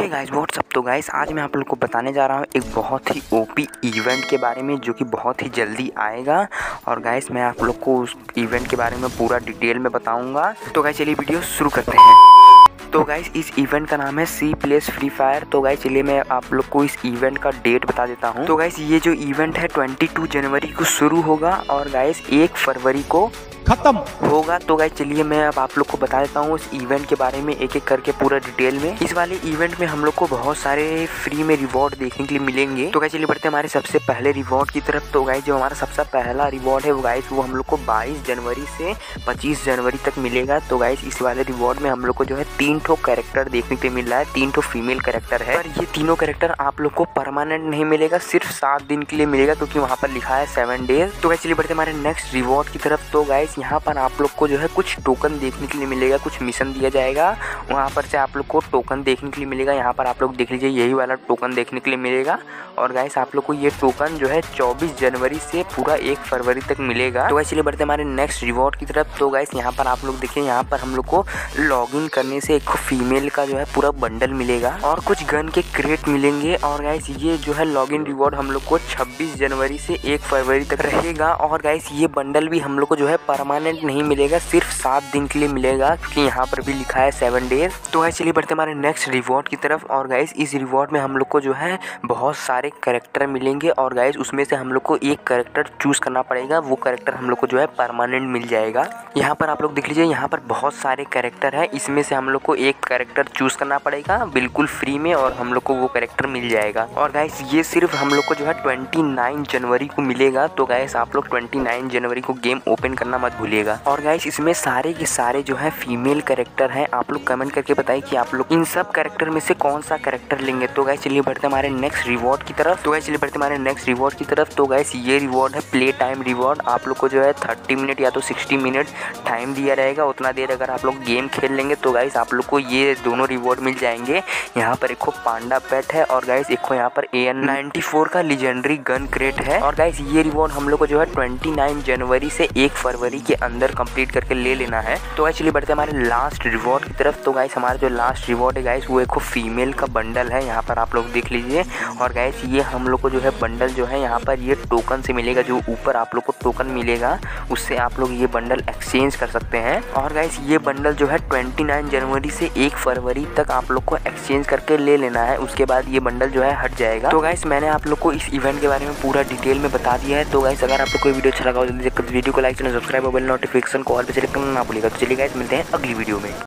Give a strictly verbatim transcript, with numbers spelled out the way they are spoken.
हे guys what's up. तो guys आज मैं आप लोग को बताने जा रहा हूँ एक बहुत ही ओपी इवेंट के बारे में जो कि बहुत ही जल्दी आएगा। और गाइस मैं आप लोग को उस इवेंट के बारे में पूरा डिटेल में बताऊंगा। तो गाइस चलिए वीडियो शुरू करते हैं। तो गाइस इस इवेंट का नाम है सी प्लेस फ्री फायर। तो गाइस चलिए मैं आप लोग को इस इवेंट का डेट बता देता हूँ। तो गाइस ये जो इवेंट है बाईस जनवरी को शुरू होगा और गाइस एक फरवरी को खत्म होगा। तो गाइस चलिए मैं अब आप लोग को बता देता हूँ इस इवेंट के बारे में एक एक करके पूरा डिटेल में। इस वाले इवेंट में हम लोग को बहुत सारे फ्री में रिवॉर्ड देखने के लिए मिलेंगे। तो गाइस चलिए बढ़ते हैं हमारे सबसे पहले रिवॉर्ड की तरफ। तो गाइस जो हमारा सबसे पहला रिवॉर्ड है वो गाइस वो हम लोग को बाईस जनवरी से पच्चीस जनवरी तक मिलेगा। तो गाइस इस वाले रिवॉर्ड में हम लोग को जो है तीन ठो कैरेक्टर देखने के लिए मिल रहा है। तीन ठो फीमेल कैरेक्टर है। पर ये तीनों कैरेक्टर आप लोग को परमानेंट नहीं मिलेगा, सिर्फ सात दिन के लिए मिलेगा क्योंकि वहाँ पर लिखा है सेवन डेज। तो गाइस चलिए बढ़ते हमारे नेक्स्ट रिवॉर्ड की तरफ। तो गाइस यहाँ पर आप लोग को जो है कुछ टोकन देखने के लिए मिलेगा, कुछ मिशन दिया जाएगा, वहाँ पर से आप लोग को टोकन देखने के लिए मिलेगा। यहाँ पर आप लोग देख लीजिए यही वाला टोकन देखने के लिए मिलेगा। और गाइस आप लोग को ये टोकन जो है चौबीस जनवरी से पूरा एक फरवरी तक मिलेगा। तो गाइस चलिए बढ़ते हमारे नेक्स्ट रिवॉर्ड की तरफ। तो गाइस यहाँ पर आप लोग देखिए यहाँ पर हम लोग को लॉगिन करने से एक फीमेल का जो है पूरा बंडल मिलेगा और कुछ गन के क्रेट मिलेंगे। और गाइस ये जो है लॉगिन रिवॉर्ड हम लोग को छब्बीस जनवरी से एक फरवरी तक रहेगा। और गाइस ये बंडल भी हम लोग को जो है परमानेंट नहीं मिलेगा, सिर्फ सात दिन के लिए मिलेगा क्योंकि यहाँ पर भी लिखा है सेवन डेज। तो गाइस चलिए बढ़ते हमारे नेक्स्ट रिवॉर्ड की तरफ। और गाइस इस रिवॉर्ड में हम लोग को जो है बहुत सारे कैरेक्टर मिलेंगे और गाइस उसमें से हम लोग को एक कैरेक्टर चूज करना पड़ेगा। वो कैरेक्टर हम लोग को जो है परमानेंट मिल जाएगा। यहाँ पर आप लोग देख लीजिए यहाँ पर बहुत सारे कैरेक्टर है, इसमें से हम लोग को एक कैरेक्टर चूज करना पड़ेगा बिल्कुल फ्री में और हम लोग को वो कैरेक्टर मिल जाएगा। और गाइस ये सिर्फ हम लोग को जो है उनतीस जनवरी को मिलेगा। तो गाइस आप लोग उनतीस जनवरी को गेम ओपन करना मत भूलिएगा। और गाइस इसमें सारे के सारे जो है फीमेल कैरेक्टर हैं। आप लोग कमेंट करके बताइए कि आप लोग इन सब कैरेक्टर में से कौन सा कैरेक्टर लेंगे। तो गाइस चलिए बढ़ते हमारे नेक्स्ट रिवॉर्ड की तरफ। तो गाइस चलिए बढ़ते हमारे नेक्स्ट रिवॉर्ड की तरफ। तो गाइस ये रिवॉर्ड है प्ले टाइम रिवॉर्ड। आप लोग को जो है तीस मिनट या तो साठ मिनट टाइम दिया रहेगा। उतना देर अगर आप लोग गेम खेल लेंगे तो गाइस आप लोग को ये दोनों रिवॉर्ड मिल जाएंगे। यहाँ पर एक पांडा पेट है और गाइस एक यहाँ पर ए एन नाइन्टी फोर का लीजेंडरी गन क्रेट है। और गाइस ये रिवॉर्ड हम लोग को जो है उनतीस जनवरी से एक फरवरी के अंदर कंप्लीट करके ले लेना है। तो गाइस चलिए बढ़ते हैं हमारे लास्ट रिवॉर्ड की तरफ। तो गाइस हमारा जो लास्ट रिवॉर्ड है गाइस वो एक फीमेल का बंडल है। यहाँ पर आप लोग देख लीजिए। और गाइस ये हम लोग को जो है बंडल जो है यहाँ पर ये टोकन से मिलेगा। जो ऊपर आप लोग को टोकन मिलेगा उससे आप लोग ये बंडल एक्सचेंज कर सकते हैं। और गाइस ये बंडल जो है उनतीस जनवरी से एक फरवरी तक आप लोग को एक्सचेंज करके ले लेना है। उसके बाद ये बंडल जो है हट जाएगा। तो गाइस मैंने आप लोग को इस इवेंट के बारे में पूरा डिटेल में बता दिया है। तो गाइस अगर आप लोग को वीडियो अच्छा लगा हो जल्दी से वीडियो को लाइक करना, सब्सक्राइब और बेल नोटिफिकेशन को ऑल पे सेलेक्ट करना ना भूलिएगा। तो चलिए गाइस मिलते हैं अगली वीडियो में।